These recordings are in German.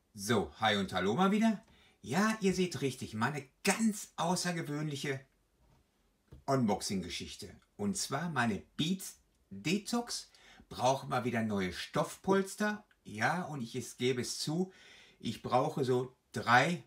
So, hi und hallo mal wieder. Ja, ihr seht richtig, meine ganz außergewöhnliche Unboxing-Geschichte. Und zwar meine Beats Detox braucht mal wieder neue Stoffpolster. Ja, und ich gebe es zu, ich brauche so drei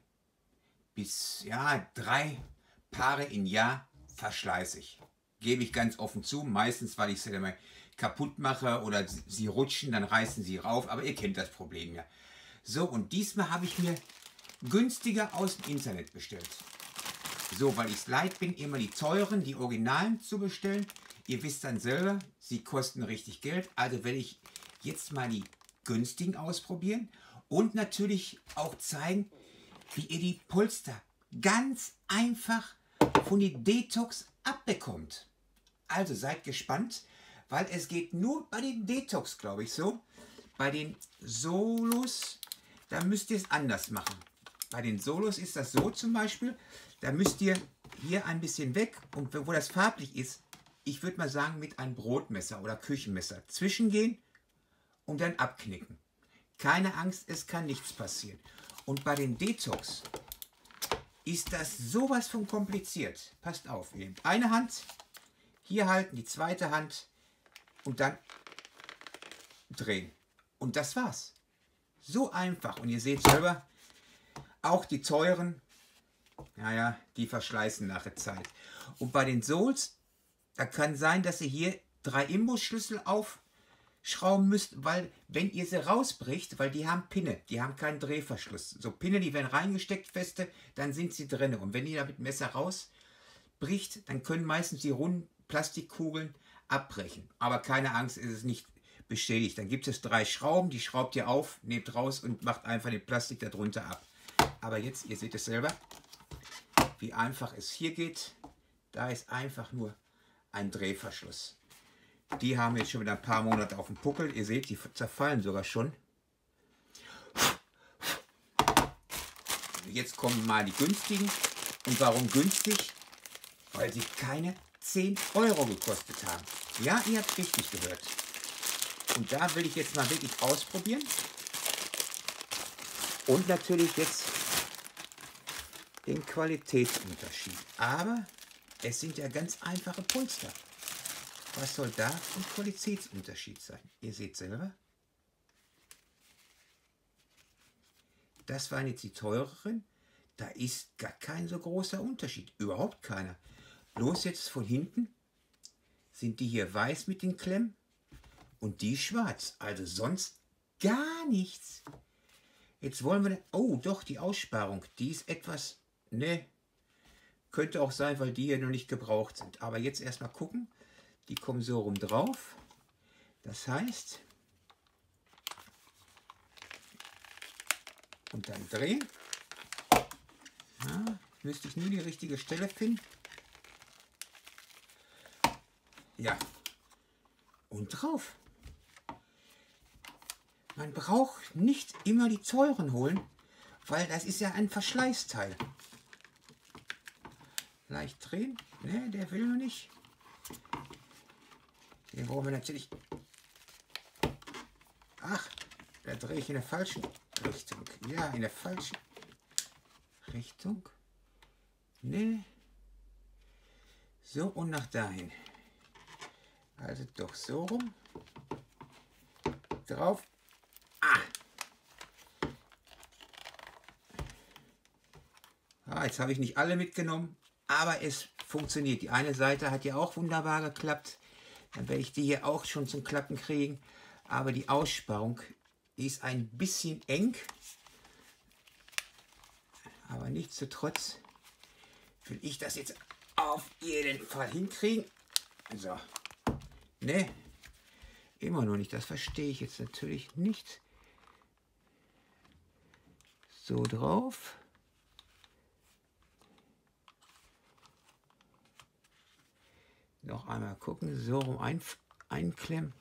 Paare im Jahr verschleiße ich. Gebe ich ganz offen zu, meistens weil ich sie dann mal kaputt mache oder sie rutschen, dann reißen sie rauf, aber ihr kennt das Problem ja. So, und diesmal habe ich mir günstiger aus dem Internet bestellt. So, weil ich es leid bin, immer die teuren, die Originalen zu bestellen. Ihr wisst dann selber, sie kosten richtig Geld. Also werde ich jetzt mal die günstigen ausprobieren und natürlich auch zeigen, wie ihr die Polster ganz einfach von die Detox abbekommt. Also seid gespannt, weil es geht nur bei den Detox, glaube ich, so. Bei den Solos, da müsst ihr es anders machen. Bei den Solos ist das so zum Beispiel, da müsst ihr hier ein bisschen weg und wo das farblich ist, ich würde mal sagen mit einem Brotmesser oder Küchenmesser zwischengehen und dann abknicken. Keine Angst, es kann nichts passieren. Und bei den Detox ist das sowas von kompliziert. Passt auf, ihr nehmt eine Hand, hier halten, die zweite Hand und dann drehen. Und das war's. So einfach. Und ihr seht selber, auch die teuren, naja, die verschleißen nach der Zeit. Und bei den Soles, da kann sein, dass ihr hier 3 Imbusschlüssel aufschrauben müsst, weil wenn ihr sie rausbricht, weil die haben Pinne, die haben keinen Drehverschluss. So Pinne, die werden reingesteckt feste, dann sind sie drin. Und wenn ihr da mit dem Messer rausbricht, dann können meistens die runden Plastikkugeln abbrechen. Aber keine Angst, ist es nicht beschädigt. Dann gibt es 3 Schrauben, die schraubt ihr auf, nehmt raus und macht einfach den Plastik darunter ab. Aber jetzt, ihr seht es selber, wie einfach es hier geht. Da ist einfach nur ein Drehverschluss. Die haben jetzt schon wieder ein paar Monate auf dem Puckel. Ihr seht, die zerfallen sogar schon. Jetzt kommen mal die günstigen. Und warum günstig? Weil sie keine 10 Euro gekostet haben. Ja, ihr habt richtig gehört. Und da will ich jetzt mal wirklich ausprobieren. Und natürlich jetzt den Qualitätsunterschied. Aber es sind ja ganz einfache Polster. Was soll da ein Qualitätsunterschied sein? Ihr seht selber. Das waren jetzt die teureren. Da ist gar kein so großer Unterschied. Überhaupt keiner. Bloß jetzt von hinten sind die hier weiß mit den Klemmen und die schwarz. Also sonst gar nichts. Jetzt wollen wir... Oh, doch, die Aussparung. Die ist etwas... Ne, könnte auch sein, weil die hier noch nicht gebraucht sind. Aber jetzt erstmal gucken. Die kommen so rum drauf. Das heißt... Und dann drehen. Ja, müsste ich nur die richtige Stelle finden. Ja. Und drauf. Man braucht nicht immer die teuren holen, weil das ist ja ein Verschleißteil. Leicht drehen. Ne, der will noch nicht. Den brauchen wir natürlich. Ach, da drehe ich in der falschen Richtung. Ja, in der falschen Richtung. Ne. So und nach dahin. Also doch so rum. Drauf. Ah. Ah, jetzt habe ich nicht alle mitgenommen, aber es funktioniert. Die eine Seite hat ja auch wunderbar geklappt. Dann werde ich die hier auch schon zum Klappen kriegen. Aber die Aussparung ist ein bisschen eng. Aber nichtsdestotrotz will ich das jetzt auf jeden Fall hinkriegen. So. Ne, immer noch nicht. Das verstehe ich jetzt natürlich nicht. So drauf. Noch einmal gucken, so rum einklemmen.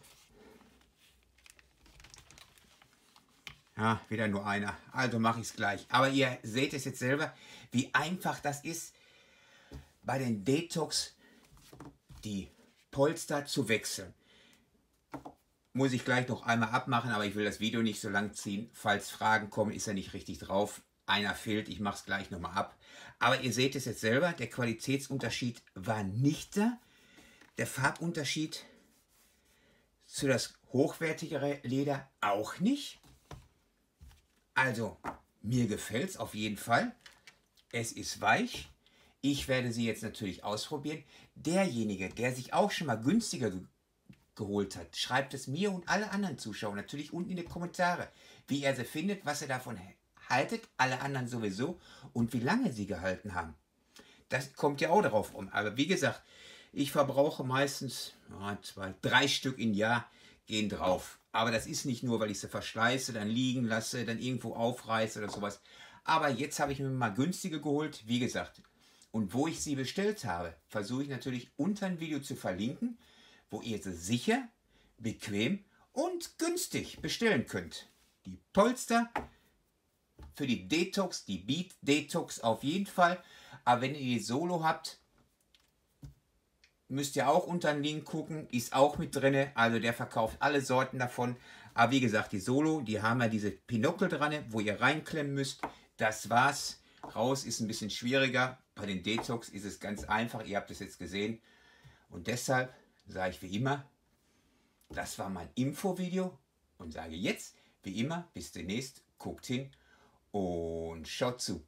Ja, wieder nur einer. Also mache ich es gleich. Aber ihr seht es jetzt selber, wie einfach das ist, bei den Detox die Polster zu wechseln. Muss ich gleich noch einmal abmachen, aber ich will das Video nicht so lang ziehen. Falls Fragen kommen, ist er nicht richtig drauf. Einer fehlt, ich mache es gleich nochmal ab. Aber ihr seht es jetzt selber, der Qualitätsunterschied war nicht da. Der Farbunterschied zu das hochwertigere Leder auch nicht. Also, mir gefällt es auf jeden Fall. Es ist weich. Ich werde sie jetzt natürlich ausprobieren. Derjenige, der sich auch schon mal günstiger geholt hat, schreibt es mir und alle anderen Zuschauer natürlich unten in die Kommentare, wie er sie findet, was ihr davon haltet, alle anderen sowieso und wie lange sie gehalten haben. Das kommt ja auch darauf um. Aber wie gesagt, ich verbrauche meistens 2, 3 Stück im Jahr gehen drauf. Aber das ist nicht nur, weil ich sie verschleiße, dann liegen lasse, dann irgendwo aufreiße oder sowas. Aber jetzt habe ich mir mal günstige geholt, wie gesagt. Und wo ich sie bestellt habe, versuche ich natürlich unter ein Video zu verlinken, wo ihr sie sicher, bequem und günstig bestellen könnt. Die Polster für die Detox, die Beat Detox auf jeden Fall. Aber wenn ihr die Solo habt, müsst ihr auch unter den Link gucken. Ist auch mit drin. Also der verkauft alle Sorten davon. Aber wie gesagt, die Solo, die haben ja diese Pinockel dran, wo ihr reinklemmen müsst. Das war's. Raus ist ein bisschen schwieriger. Bei den Detox ist es ganz einfach. Ihr habt es jetzt gesehen. Und deshalb sage ich wie immer, das war mein Infovideo. Und sage jetzt, wie immer, bis demnächst. Guckt hin und schaut zu.